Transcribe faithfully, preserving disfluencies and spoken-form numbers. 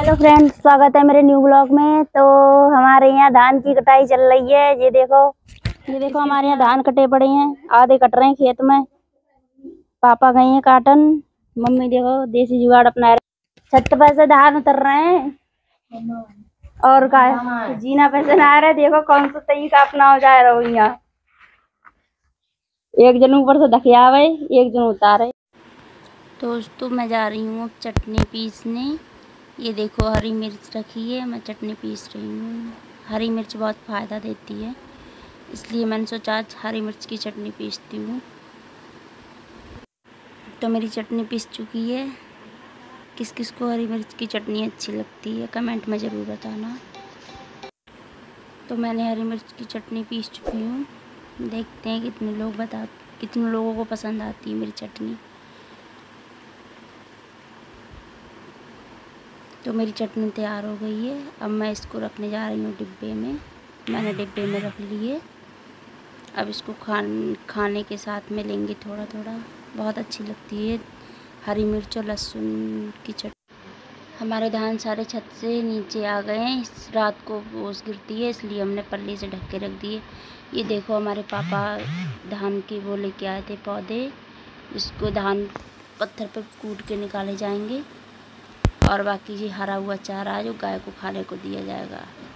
Hello friends, स्वागत है मेरे न्यू ब्लॉग में। तो हमारे यहाँ धान की कटाई चल रही है। ये देखो ये देखो हमारे यहाँ धान कटे पड़े हैं, आधे कट रहे हैं खेत में। पापा गए हैं काटन, मम्मी देखो देसी जुगाड़ अपना रहे। छत पर से धान उतर रहे हैं और का जीना पे से नहा रहे। देखो कौन सा तरीका अपना हो जाए रहो। यहाँ एक जन ऊपर से धकियावे, एक जन उतारे। दोस्तों मैं जा रही हूँ अब चटनी पीसने। ये देखो हरी मिर्च रखी है, मैं चटनी पीस रही हूँ। हरी मिर्च बहुत फ़ायदा देती है, इसलिए मैंने सोचा आज हरी मिर्च की चटनी पीसती हूँ। तो मेरी चटनी पीस चुकी है। किस किस को हरी मिर्च की चटनी अच्छी लगती है कमेंट में ज़रूर बताना। तो मैंने हरी मिर्च की चटनी पीस चुकी हूँ। देखते हैं कितने लोग बता कितने लोगों को पसंद आती है मेरी चटनी। तो मेरी चटनी तैयार हो गई है। अब मैं इसको रखने जा रही हूँ डिब्बे में। मैंने डिब्बे में रख लिए। अब इसको खान खाने के साथ में लेंगे थोड़ा थोड़ा। बहुत अच्छी लगती है हरी मिर्च और लहसुन की चटनी। हमारे धान सारे छत से नीचे आ गए हैं। इस रात को ओस गिरती है, इसलिए हमने पल्ली से ढक के रख दिए। ये देखो हमारे पापा धान के वो लेके आए थे पौधे, जिसको धान पत्थर पर कूट के निकाले जाएंगे और बाकी ये हरा हुआ चारा जो गाय को खाने को दिया जाएगा।